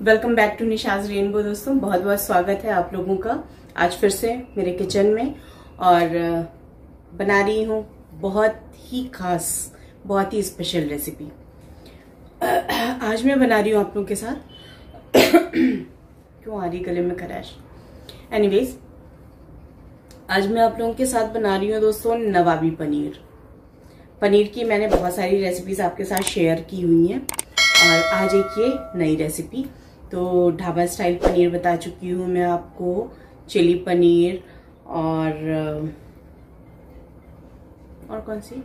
Welcome back to Nisha's Rainbow. दोस्तों बहुत बहुत स्वागत है आप लोगों का आज फिर से मेरे किचन में। और बना रही हूँ बहुत ही खास, बहुत ही स्पेशल रेसिपी। आज मैं बना रही हूँ आप लोगों के साथ क्यों आ रही गले में खराश। एनीवेज, आज मैं आप लोगों के साथ बना रही हूँ दोस्तों नवाबी पनीर। पनीर की मैंने बहुत सारी रेसिपीज आपके साथ शेयर की हुई हैं और आज एक ये नई रेसिपी। तो ढाबा स्टाइल पनीर बता चुकी हूँ मैं आपको, चिली पनीर और कौन सी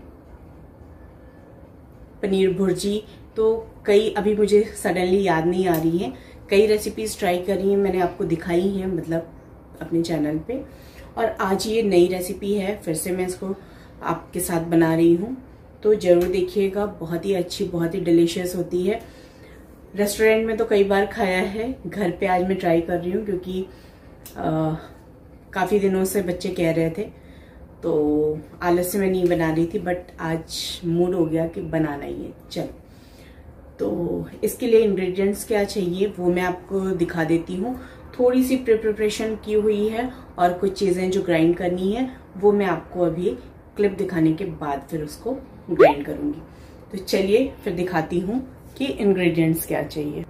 पनीर भुर्जी। तो कई अभी मुझे सडनली याद नहीं आ रही है, कई रेसिपीज ट्राई करी हैं मैंने, आपको दिखाई हैं मतलब अपने चैनल पे। और आज ये नई रेसिपी है, फिर से मैं इसको आपके साथ बना रही हूँ, तो जरूर देखिएगा। बहुत ही अच्छी, बहुत ही डिलीशियस होती है। रेस्टोरेंट में तो कई बार खाया है, घर पे आज मैं ट्राई कर रही हूँ क्योंकि काफ़ी दिनों से बच्चे कह रहे थे, तो आलस से मैं नहीं बना रही थी, बट आज मूड हो गया कि बनाना ही है। चल, तो इसके लिए इंग्रेडिएंट्स क्या चाहिए वो मैं आपको दिखा देती हूँ। थोड़ी सी प्रिपरेशन की हुई है और कुछ चीज़ें जो ग्राइंड करनी है वो मैं आपको अभी क्लिप दिखाने के बाद फिर उसको ग्राइंड करूँगी। तो चलिए फिर दिखाती हूँ कि इंग्रेडिएंट्स क्या चाहिए।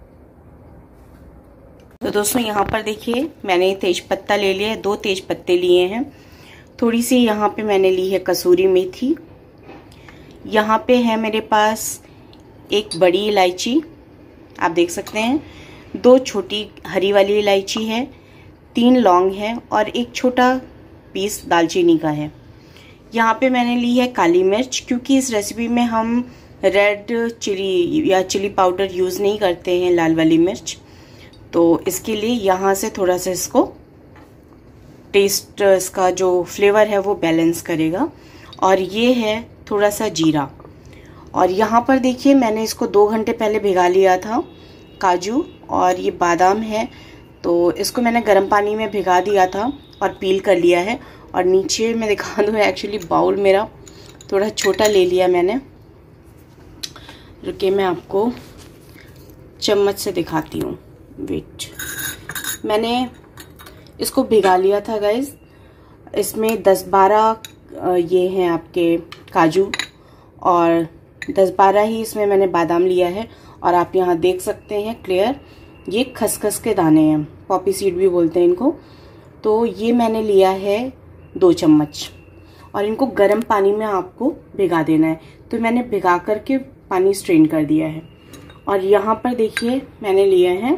तो दोस्तों यहाँ पर देखिए, मैंने तेज पत्ता ले लिया है, 2 तेज पत्ते लिए हैं। थोड़ी सी यहाँ पे मैंने ली है कसूरी मेथी। यहाँ पे है मेरे पास एक बड़ी इलायची, आप देख सकते हैं, 2 छोटी हरी वाली इलायची है, 3 लौंग है और एक छोटा पीस दालचीनी का है। यहाँ पे मैंने ली है काली मिर्च, क्योंकि इस रेसिपी में हम रेड चिली या चिली पाउडर यूज़ नहीं करते हैं, लाल वाली मिर्च, तो इसके लिए यहाँ से थोड़ा सा इसको टेस्ट, इसका जो फ्लेवर है वो बैलेंस करेगा। और ये है थोड़ा सा जीरा। और यहाँ पर देखिए, मैंने इसको 2 घंटे पहले भिगा लिया था काजू, और ये बादाम है, तो इसको मैंने गर्म पानी में भिगा दिया था और पील कर लिया है। और नीचे मैं दिखा दूँ, एक्चुअली बाउल मेरा थोड़ा छोटा ले लिया मैंने, रुके मैं आपको चम्मच से दिखाती हूँ। वेट, मैंने इसको भिगा लिया था गाइज। इसमें 10-12 ये हैं आपके काजू और 10-12 ही इसमें मैंने बादाम लिया है। और आप यहाँ देख सकते हैं क्लियर, ये खसखस के दाने हैं, पॉपी सीड भी बोलते हैं इनको। तो ये मैंने लिया है 2 चम्मच, और इनको गर्म पानी में आपको भिगा देना है। तो मैंने भिगा करके पानी स्ट्रेन कर दिया है। और यहाँ पर देखिए, मैंने लिया है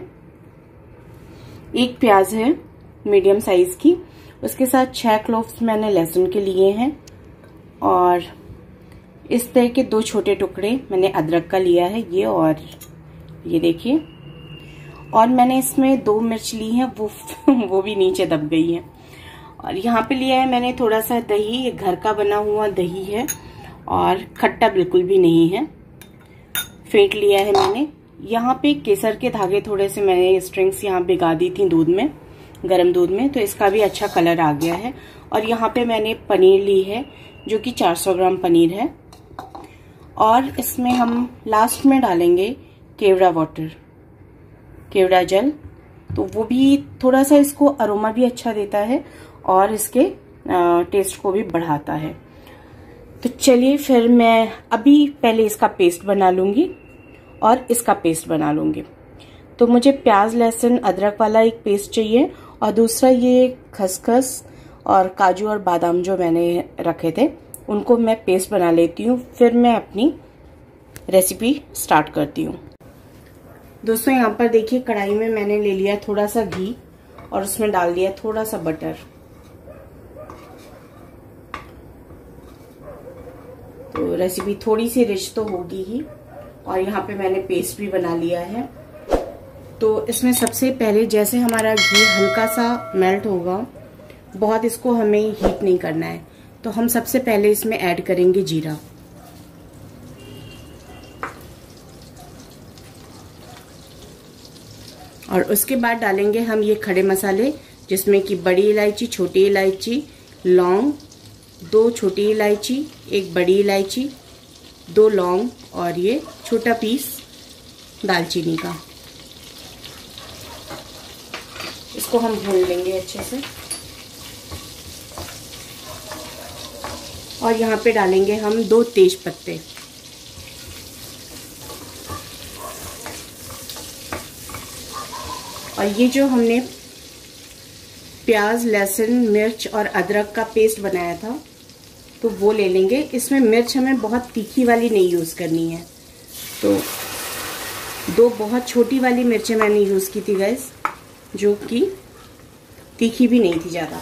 1 प्याज है मीडियम साइज की, उसके साथ 6 क्लोव्स मैंने लहसुन के लिए हैं, और इस तरह के 2 छोटे टुकड़े मैंने अदरक का लिया है, ये देखिए। और मैंने इसमें 2 मिर्च ली है, वो भी नीचे दब गई है। और यहाँ पे लिया है मैंने थोड़ा सा दही, ये घर का बना हुआ दही है और खट्टा बिल्कुल भी नहीं है, फेंट लिया है मैंने। यहाँ पे केसर के धागे थोड़े से मैंने स्ट्रिंग्स यहाँ भिगा दी थी दूध में, गर्म दूध में, तो इसका भी अच्छा कलर आ गया है। और यहाँ पे मैंने पनीर ली है जो कि 400 ग्राम पनीर है। और इसमें हम लास्ट में डालेंगे केवड़ा वाटर, केवड़ा जल, तो वो भी थोड़ा सा इसको अरोमा भी अच्छा देता है और इसके टेस्ट को भी बढ़ाता है। तो चलिए फिर मैं अभी पहले इसका पेस्ट बना लूंगी और इसका पेस्ट बना लूंगी। तो मुझे प्याज, लहसुन, अदरक वाला एक पेस्ट चाहिए, और दूसरा ये खसखस और काजू और बादाम जो मैंने रखे थे उनको मैं पेस्ट बना लेती हूँ, फिर मैं अपनी रेसिपी स्टार्ट करती हूँ। दोस्तों यहाँ पर देखिए, कढ़ाई में मैंने ले लिया थोड़ा सा घी और उसमें डाल दिया थोड़ा सा बटर। तो रेसिपी थोड़ी सी रिच तो होगी ही। और यहाँ पे मैंने पेस्ट भी बना लिया है। तो इसमें सबसे पहले, जैसे हमारा घी हल्का सा मेल्ट होगा, बहुत इसको हमें हीट नहीं करना है, तो हम सबसे पहले इसमें ऐड करेंगे जीरा। और उसके बाद डालेंगे हम ये खड़े मसाले, जिसमें कि बड़ी इलायची, छोटी इलायची, लौंग, 2 छोटी इलायची, 1 बड़ी इलायची, 2 लौंग और ये छोटा पीस दालचीनी का। इसको हम भून लेंगे अच्छे से। और यहाँ पे डालेंगे हम 2 तेज पत्ते। और ये जो हमने प्याज, लहसुन, मिर्च और अदरक का पेस्ट बनाया था तो वो ले लेंगे। इसमें मिर्च हमें बहुत तीखी वाली नहीं यूज़ करनी है, तो 2 बहुत छोटी वाली मिर्चें मैंने यूज़ की थी गाइस, जो कि तीखी भी नहीं थी ज़्यादा।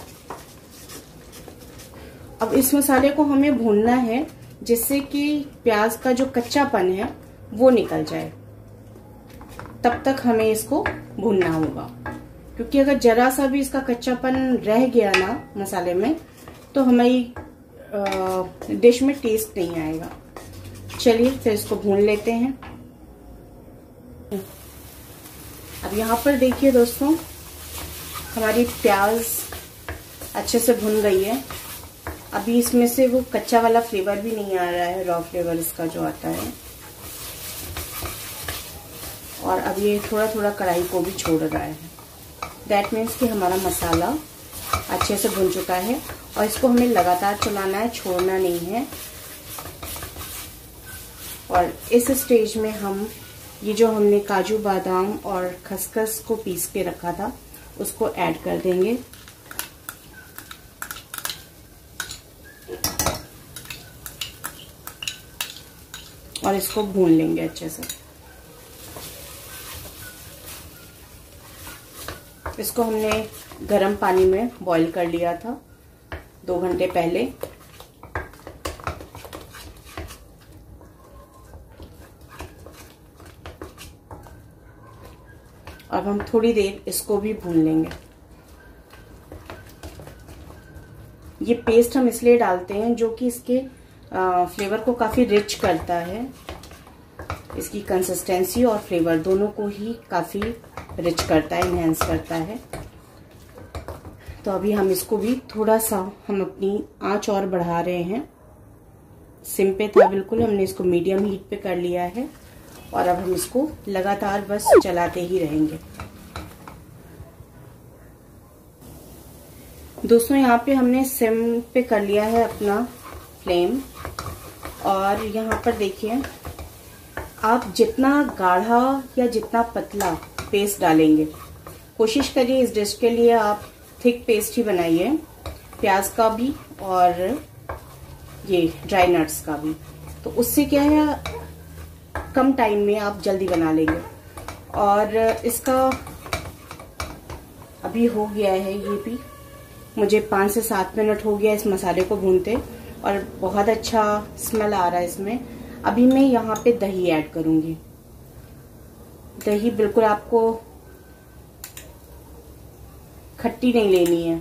अब इस मसाले को हमें भूनना है जिससे कि प्याज का जो कच्चापन है वो निकल जाए, तब तक हमें इसको भूनना होगा। क्योंकि अगर जरा सा भी इसका कच्चापन रह गया ना मसाले में तो हमारी डिश में टेस्ट नहीं आएगा। चलिए फिर इसको भून लेते हैं। अब यहाँ पर देखिए दोस्तों, हमारी प्याज अच्छे से भुन गई है। अभी इसमें से वो कच्चा वाला फ्लेवर भी नहीं आ रहा है, रॉ फ्लेवर इसका जो आता है। और अब ये थोड़ा थोड़ा कढ़ाई को भी छोड़ रहा है। दैट मीन्स कि हमारा मसाला अच्छे से भुन चुका है। और इसको हमें लगातार चलाना है, छोड़ना नहीं है। और इस स्टेज में हम ये जो हमने काजू, बादाम और खसखस को पीस के रखा था उसको ऐड कर देंगे। और इसको भून लेंगे अच्छे से। इसको हमने गर्म पानी में बॉईल कर लिया था 2 घंटे पहले। अब हम थोड़ी देर इसको भी भून लेंगे। ये पेस्ट हम इसलिए डालते हैं जो कि इसके फ्लेवर को काफी रिच करता है। इसकी कंसिस्टेंसी और फ्लेवर दोनों को ही काफी रिच करता है, इनहेंस करता है। तो अभी हम इसको भी थोड़ा सा हम अपनी आंच और बढ़ा रहे हैं। सिम पे था बिल्कुल, हमने इसको मीडियम हीट पे कर लिया है। और अब हम इसको लगातार बस चलाते ही रहेंगे। दोस्तों यहाँ पे हमने सिम पे कर लिया है अपना फ्लेम। और यहाँ पर देखिए, आप जितना गाढ़ा या जितना पतला पेस्ट डालेंगे, कोशिश करिए इस डिश के लिए आप थिक पेस्ट ही बनाइए, प्याज का भी और ये ड्राई नट्स का भी। तो उससे क्या है, कम टाइम में आप जल्दी बना लेंगे। और इसका अभी हो गया है, ये भी मुझे 5 से 7 मिनट हो गया इस मसाले को भूनते, और बहुत अच्छा स्मेल आ रहा है इसमें। अभी मैं यहाँ पे दही ऐड करूंगी। दही बिल्कुल आपको खट्टी नहीं लेनी है।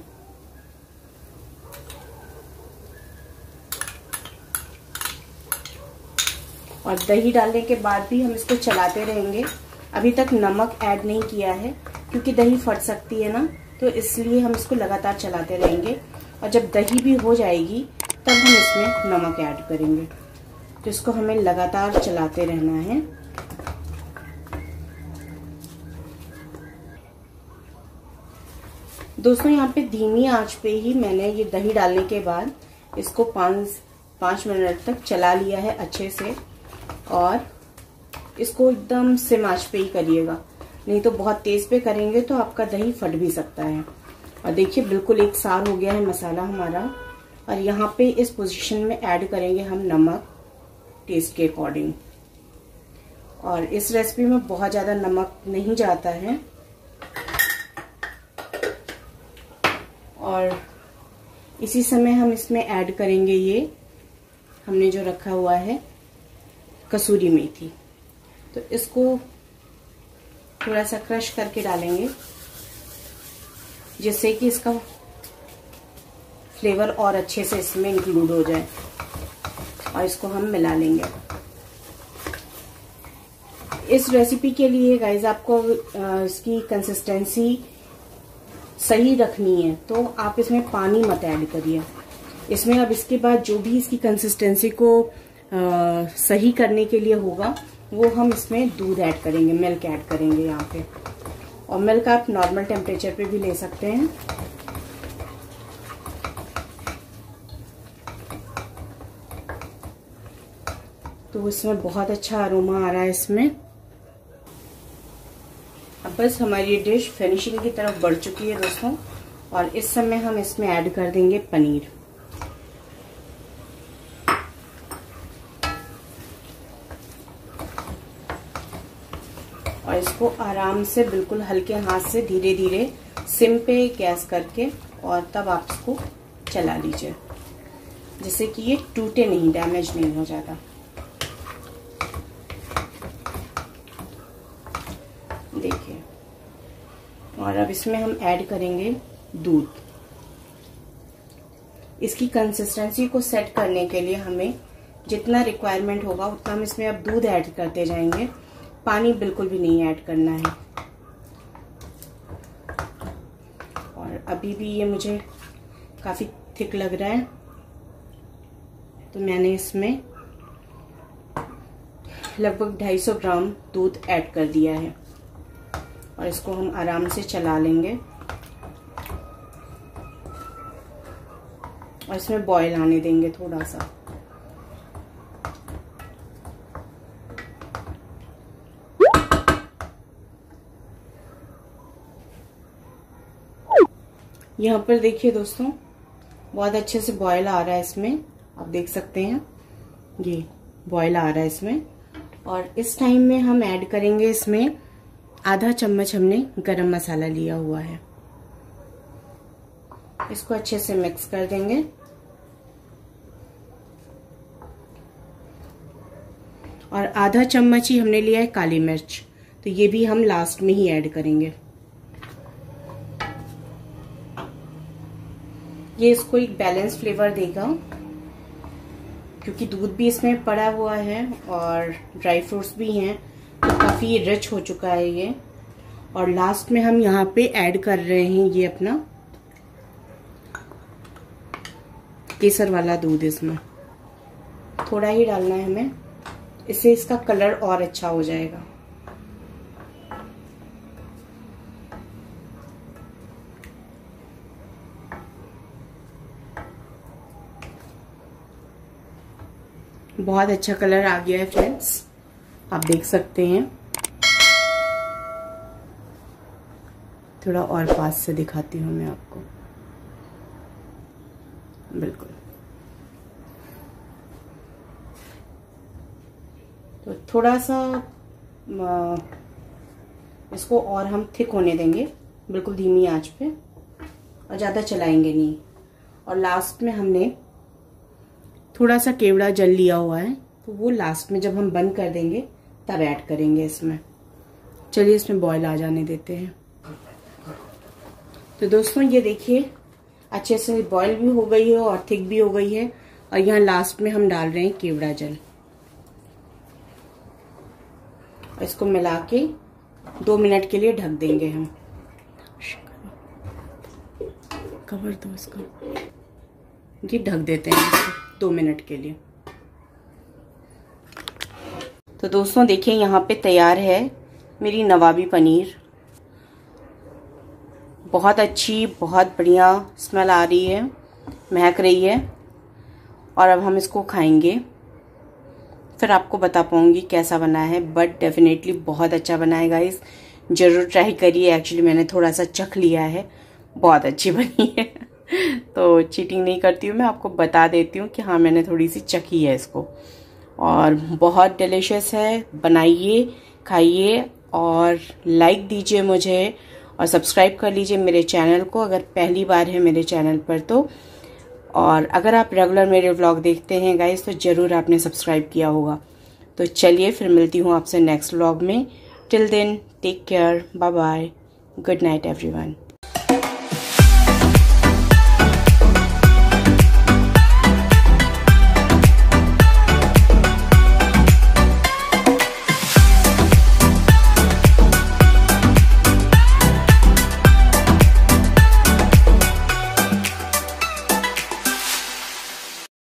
और दही डालने के बाद भी हम इसको चलाते रहेंगे। अभी तक नमक ऐड नहीं किया है क्योंकि दही फट सकती है ना, तो इसलिए हम इसको लगातार चलाते रहेंगे। और जब दही भी हो जाएगी तब हम इसमें नमक ऐड करेंगे। तो इसको हमें लगातार चलाते रहना है। दोस्तों यहाँ पे धीमी आंच पे ही मैंने ये दही डालने के बाद इसको 5 मिनट तक चला लिया है अच्छे से। और इसको एकदम सिम आंच पे ही करिएगा, नहीं तो बहुत तेज पे करेंगे तो आपका दही फट भी सकता है। और देखिए बिल्कुल एक सार हो गया है मसाला हमारा। और यहाँ पे इस पोजीशन में ऐड करेंगे हम नमक टेस्ट के अकॉर्डिंग। और इस रेसिपी में बहुत ज्यादा नमक नहीं जाता है। और इसी समय हम इसमें ऐड करेंगे ये हमने जो रखा हुआ है कसूरी मेथी। तो इसको थोड़ा सा क्रश करके डालेंगे जिससे कि इसका फ्लेवर और अच्छे से इसमें इंक्लूड हो जाए। और इसको हम मिला लेंगे। इस रेसिपी के लिए गाइज आपको इसकी कंसिस्टेंसी सही रखनी है, तो आप इसमें पानी मत ऐड करिए इसमें। अब इसके बाद जो भी इसकी कंसिस्टेंसी को सही करने के लिए होगा वो हम इसमें दूध ऐड करेंगे, मिल्क ऐड करेंगे यहाँ पे। और मिल्क आप नॉर्मल टेम्परेचर पे भी ले सकते हैं। तो इसमें बहुत अच्छा अरोमा आ रहा है इसमें। अब बस हमारी डिश फिनिशिंग की तरफ बढ़ चुकी है दोस्तों, और इस समय हम इसमें ऐड कर देंगे पनीर। और इसको आराम से बिल्कुल हल्के हाथ से धीरे धीरे सिम पे गैस करके, और तब आप इसको चला लीजिए जिससे कि ये टूटे नहीं, डैमेज नहीं हो जाता। देखिए, और अब इसमें हम ऐड करेंगे दूध। इसकी कंसिस्टेंसी को सेट करने के लिए हमें जितना रिक्वायरमेंट होगा उतना हम इसमें अब दूध ऐड करते जाएंगे। पानी बिल्कुल भी नहीं ऐड करना है। और अभी भी ये मुझे काफ़ी थिक लग रहा है, तो मैंने इसमें लगभग 250 ग्राम दूध ऐड कर दिया है, और इसको हम आराम से चला लेंगे। और इसमें बॉईल आने देंगे थोड़ा सा। यहाँ पर देखिए दोस्तों, बहुत अच्छे से बॉईल आ रहा है इसमें, आप देख सकते हैं ये बॉईल आ रहा है इसमें। और इस टाइम में हम ऐड करेंगे इसमें आधा चम्मच हमने गरम मसाला लिया हुआ है। इसको अच्छे से मिक्स कर देंगे। और आधा चम्मच ही हमने लिया है काली मिर्च, तो ये भी हम लास्ट में ही ऐड करेंगे। ये इसको एक बैलेंस फ्लेवर देगा, क्योंकि दूध भी इसमें पड़ा हुआ है और ड्राई फ्रूट्स भी हैं, तो काफी रिच हो चुका है ये। और लास्ट में हम यहाँ पे ऐड कर रहे हैं ये अपना केसर वाला दूध। इसमें थोड़ा ही डालना है हमें, इससे इसका कलर और अच्छा हो जाएगा। बहुत अच्छा कलर आ गया है फ्रेंड्स, आप देख सकते हैं। थोड़ा और पास से दिखाती हूँ मैं आपको। बिल्कुल, तो थोड़ा सा इसको और हम थिक होने देंगे, बिल्कुल धीमी आंच पे, और ज़्यादा चलाएंगे नहीं। और लास्ट में हमने थोड़ा सा केवड़ा जल लिया हुआ है, तो वो लास्ट में जब हम बंद कर देंगे तब ऐड करेंगे इसमें। चलिए इसमें बॉईल आ जाने देते हैं। तो दोस्तों ये देखिए, अच्छे से बॉईल भी हो गई है और थिक भी हो गई है। और यहाँ लास्ट में हम डाल रहे हैं केवड़ा जल। इसको मिला के 2 मिनट के लिए ढक देंगे हम। कवर दो इसका, ये ढक देते हैं इसको 2 मिनट के लिए। तो दोस्तों देखिए, यहाँ पे तैयार है मेरी नवाबी पनीर। बहुत अच्छी, बहुत बढ़िया स्मेल आ रही है, महक रही है। और अब हम इसको खाएंगे, फिर आपको बता पाऊंगी कैसा बना है। बट डेफिनेटली बहुत अच्छा बना है गाइस, जरूर ट्राई करिए। एक्चुअली मैंने थोड़ा सा चख लिया है, बहुत अच्छी बनी है। तो चीटिंग नहीं करती हूँ, मैं आपको बता देती हूँ कि हाँ मैंने थोड़ी सी चखी है इसको। और बहुत डिलीशियस है, बनाइए, खाइए और लाइक दीजिए मुझे, और सब्सक्राइब कर लीजिए मेरे चैनल को अगर पहली बार है मेरे चैनल पर तो। और अगर आप रेगुलर मेरे व्लॉग देखते हैं गाइस तो ज़रूर आपने सब्सक्राइब किया होगा। तो चलिए फिर मिलती हूँ आपसे नेक्स्ट व्लॉग में। Till then take care, bye bye, good night everyone.